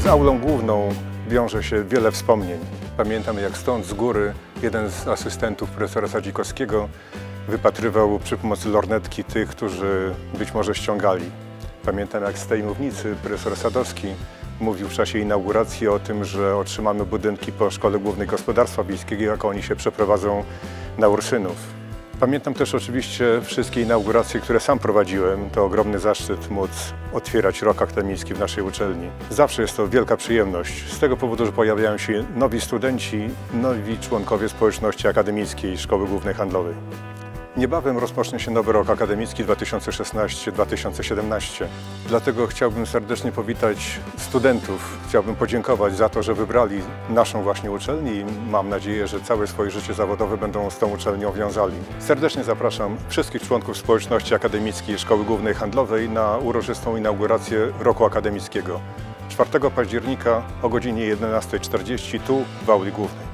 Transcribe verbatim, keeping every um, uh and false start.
Z aulą główną wiąże się wiele wspomnień. Pamiętam, jak stąd z góry jeden z asystentów profesora Sadzikowskiego wypatrywał przy pomocy lornetki tych, którzy być może ściągali. Pamiętam, jak z tej mównicy profesor Sadowski mówił w czasie inauguracji o tym, że otrzymamy budynki po Szkole Głównej Gospodarstwa Wiejskiego, jak oni się przeprowadzą na Ursynów. Pamiętam też oczywiście wszystkie inauguracje, które sam prowadziłem. To ogromny zaszczyt móc otwierać rok akademicki w naszej uczelni. Zawsze jest to wielka przyjemność, z tego powodu, że pojawiają się nowi studenci, nowi członkowie społeczności akademickiej Szkoły Głównej Handlowej. Niebawem rozpocznie się nowy rok akademicki dwa tysiące szesnasty dwa tysiące siedemnasty. Dlatego chciałbym serdecznie powitać studentów. Chciałbym podziękować za to, że wybrali naszą właśnie uczelnię i mam nadzieję, że całe swoje życie zawodowe będą z tą uczelnią wiązali. Serdecznie zapraszam wszystkich członków społeczności akademickiej Szkoły Głównej Handlowej na uroczystą inaugurację roku akademickiego. czwartego października o godzinie jedenastej czterdzieści tu w auli głównej.